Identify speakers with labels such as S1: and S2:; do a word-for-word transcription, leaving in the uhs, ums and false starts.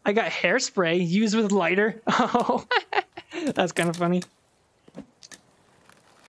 S1: I got hairspray used with lighter. Oh, that's kind of funny.